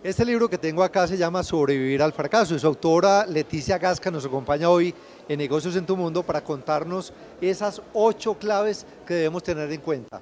Este libro que tengo acá se llama Sobrevivir al fracaso y su autora Leticia Gasca nos acompaña hoy en Negocios en tu Mundo para contarnos esas 8 claves que debemos tener en cuenta.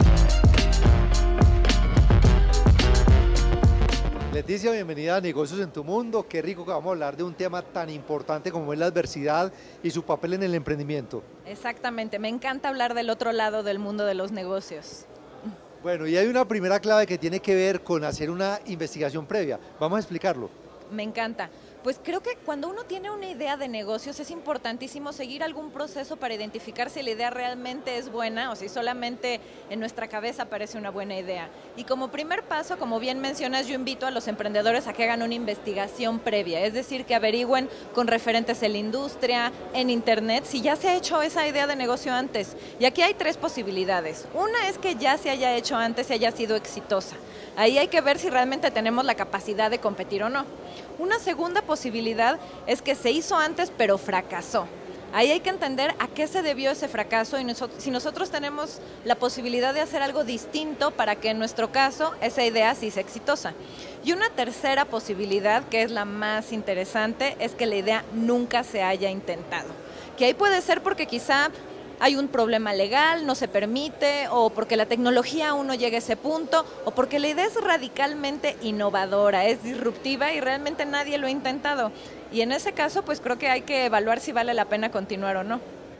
Leticia, bienvenida a Negocios en tu Mundo. Qué rico que vamos a hablar de un tema tan importante como es la adversidad y su papel en el emprendimiento. Exactamente, me encanta hablar del otro lado del mundo de los negocios. Bueno, y hay una primera clave que tiene que ver con hacer una investigación previa. Vamos a explicarlo. Me encanta. Pues creo que cuando uno tiene una idea de negocios es importantísimo seguir algún proceso para identificar si la idea realmente es buena o si solamente en nuestra cabeza parece una buena idea. Y como primer paso, como bien mencionas, yo invito a los emprendedores a que hagan una investigación previa, es decir, que averigüen con referentes en la industria, en internet, si ya se ha hecho esa idea de negocio antes. Y aquí hay 3 posibilidades. Una es que ya se haya hecho antes y haya sido exitosa. Ahí hay que ver si realmente tenemos la capacidad de competir o no. Una segunda posibilidad es que se hizo antes pero fracasó. Ahí hay que entender a qué se debió ese fracaso y si nosotros tenemos la posibilidad de hacer algo distinto para que en nuestro caso esa idea sí sea exitosa. Y una tercera posibilidad, que es la más interesante, es que la idea nunca se haya intentado. Que ahí puede ser porque quizá hay un problema legal, no se permite, o porque la tecnología aún no llega a ese punto, o porque la idea es radicalmente innovadora, es disruptiva y realmente nadie lo ha intentado. Y en ese caso, pues creo que hay que evaluar si vale la pena continuar o no.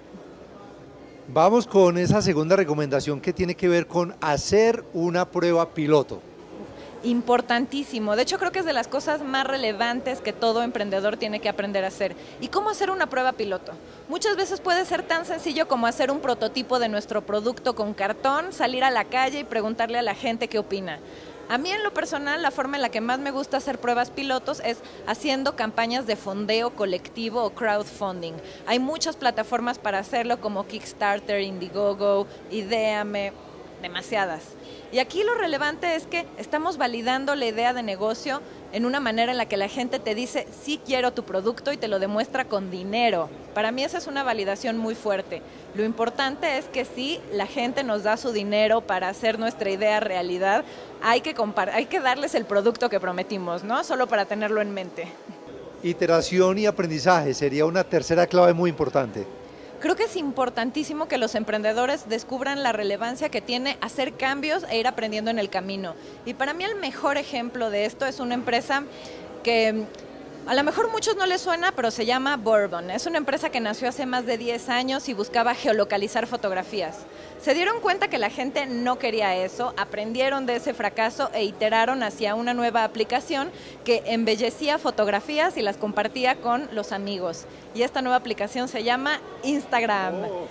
Vamos con esa segunda recomendación que tiene que ver con hacer una prueba piloto. Importantísimo. De hecho, creo que es de las cosas más relevantes que todo emprendedor tiene que aprender a hacer. ¿Y cómo hacer una prueba piloto? Muchas veces puede ser tan sencillo como hacer un prototipo de nuestro producto con cartón, salir a la calle y preguntarle a la gente qué opina. A mí en lo personal, la forma en la que más me gusta hacer pruebas pilotos es haciendo campañas de fondeo colectivo o crowdfunding. Hay muchas plataformas para hacerlo como Kickstarter, Indiegogo, Ideame, demasiadas. Y aquí lo relevante es que estamos validando la idea de negocio en una manera en la que la gente te dice, sí quiero tu producto y te lo demuestra con dinero. Para mí esa es una validación muy fuerte. Lo importante es que si la gente nos da su dinero para hacer nuestra idea realidad, hay que darles el producto que prometimos, ¿no? Solo para tenerlo en mente. Iteración y aprendizaje sería una tercera clave muy importante. Creo que es importantísimo que los emprendedores descubran la relevancia que tiene hacer cambios e ir aprendiendo en el camino. Y para mí el mejor ejemplo de esto es una empresa que a lo mejor muchos no les suena, pero se llama Bourbon. Es una empresa que nació hace más de 10 años y buscaba geolocalizar fotografías. Se dieron cuenta que la gente no quería eso, aprendieron de ese fracaso e iteraron hacia una nueva aplicación que embellecía fotografías y las compartía con los amigos. Y esta nueva aplicación se llama Instagram.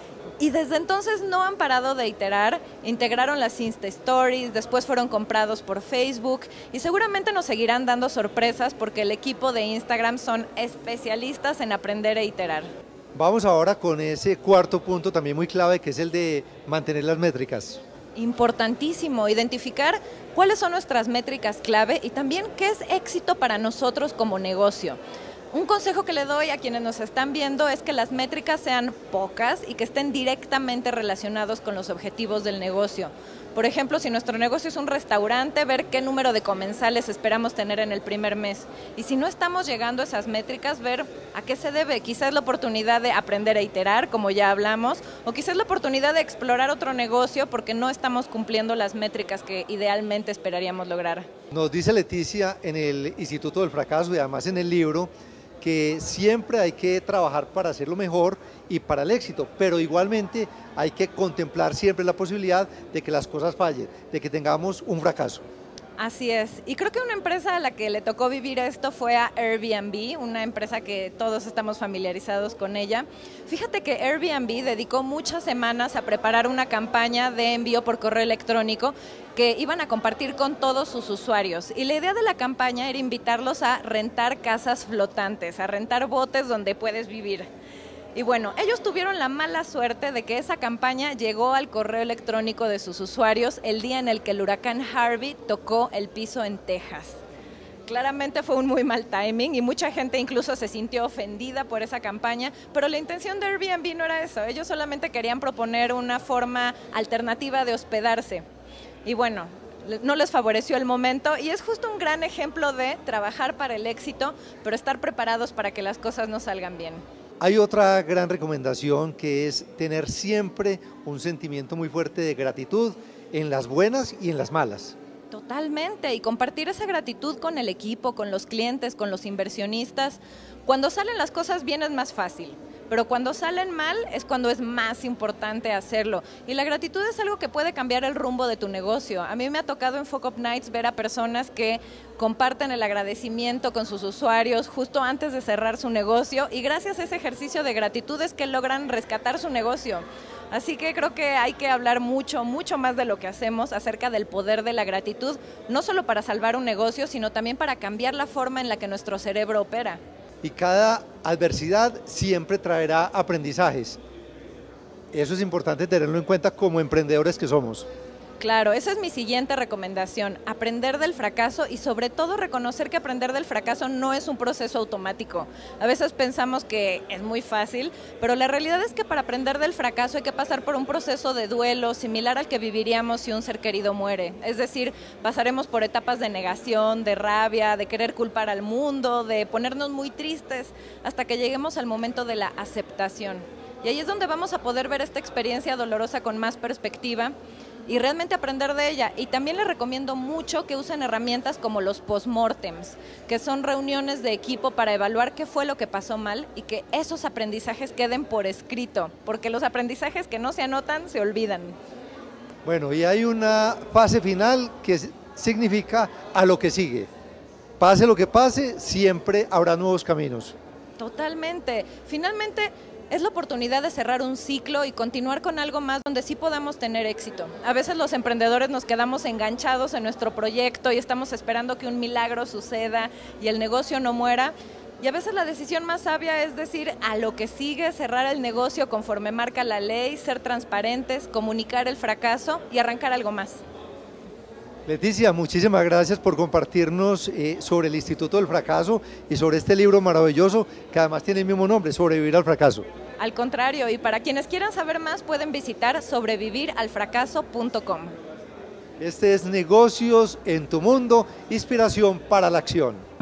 Y desde entonces no han parado de iterar, integraron las Insta Stories, después fueron comprados por Facebook y seguramente nos seguirán dando sorpresas porque el equipo de Instagram son especialistas en aprender e iterar. Vamos ahora con ese cuarto punto también muy clave, que es el de mantener las métricas. Importantísimo, identificar cuáles son nuestras métricas clave y también qué es éxito para nosotros como negocio. Un consejo que le doy a quienes nos están viendo es que las métricas sean pocas y que estén directamente relacionados con los objetivos del negocio. Por ejemplo, si nuestro negocio es un restaurante, ver qué número de comensales esperamos tener en el primer mes. Y si no estamos llegando a esas métricas, ver a qué se debe. Quizás la oportunidad de aprender a iterar, como ya hablamos, o quizás la oportunidad de explorar otro negocio porque no estamos cumpliendo las métricas que idealmente esperaríamos lograr. Nos dice Leticia en el Instituto del Fracaso y además en el libro que siempre hay que trabajar para hacerlo mejor y para el éxito, pero igualmente hay que contemplar siempre la posibilidad de que las cosas fallen, de que tengamos un fracaso. Así es, y creo que una empresa a la que le tocó vivir esto fue a Airbnb, una empresa que todos estamos familiarizados con ella. Fíjate que Airbnb dedicó muchas semanas a preparar una campaña de envío por correo electrónico que iban a compartir con todos sus usuarios. Y la idea de la campaña era invitarlos a rentar casas flotantes, a rentar botes donde puedes vivir. Y bueno, ellos tuvieron la mala suerte de que esa campaña llegó al correo electrónico de sus usuarios el día en el que el huracán Harvey tocó el piso en Texas. Claramente fue un muy mal timing y mucha gente incluso se sintió ofendida por esa campaña, pero la intención de Airbnb no era eso, ellos solamente querían proponer una forma alternativa de hospedarse. Y bueno, no les favoreció el momento, y es justo un gran ejemplo de trabajar para el éxito, pero estar preparados para que las cosas no salgan bien. Hay otra gran recomendación que es tener siempre un sentimiento muy fuerte de gratitud en las buenas y en las malas. Totalmente, y compartir esa gratitud con el equipo, con los clientes, con los inversionistas. Cuando salen las cosas bien es más fácil, pero cuando salen mal es cuando es más importante hacerlo. Y la gratitud es algo que puede cambiar el rumbo de tu negocio. A mí me ha tocado en Fuck Up Nights ver a personas que comparten el agradecimiento con sus usuarios justo antes de cerrar su negocio, y gracias a ese ejercicio de gratitud es que logran rescatar su negocio. Así que creo que hay que hablar mucho más de lo que hacemos acerca del poder de la gratitud, no solo para salvar un negocio, sino también para cambiar la forma en la que nuestro cerebro opera. Y cada adversidad siempre traerá aprendizajes. Eso es importante tenerlo en cuenta como emprendedores que somos. Claro, esa es mi siguiente recomendación, aprender del fracaso y sobre todo reconocer que aprender del fracaso no es un proceso automático. A veces pensamos que es muy fácil, pero la realidad es que para aprender del fracaso hay que pasar por un proceso de duelo similar al que viviríamos si un ser querido muere. Es decir, pasaremos por etapas de negación, de rabia, de querer culpar al mundo, de ponernos muy tristes, hasta que lleguemos al momento de la aceptación. Y ahí es donde vamos a poder ver esta experiencia dolorosa con más perspectiva y realmente aprender de ella. Y también les recomiendo mucho que usen herramientas como los postmortems, que son reuniones de equipo para evaluar qué fue lo que pasó mal y que esos aprendizajes queden por escrito, porque los aprendizajes que no se anotan se olvidan. Bueno, y hay una fase final que significa a lo que sigue. Pase lo que pase, siempre habrá nuevos caminos. Totalmente. Finalmente, es la oportunidad de cerrar un ciclo y continuar con algo más donde sí podamos tener éxito. A veces los emprendedores nos quedamos enganchados en nuestro proyecto y estamos esperando que un milagro suceda y el negocio no muera. Y a veces la decisión más sabia es decir a lo que sigue, cerrar el negocio conforme marca la ley, ser transparentes, comunicar el fracaso y arrancar algo más. Leticia, muchísimas gracias por compartirnos sobre el Instituto del Fracaso y sobre este libro maravilloso que además tiene el mismo nombre, Sobrevivir al Fracaso. Al contrario, y para quienes quieran saber más pueden visitar sobreviviralfracaso.com. Este es Negocios en tu Mundo, inspiración para la acción.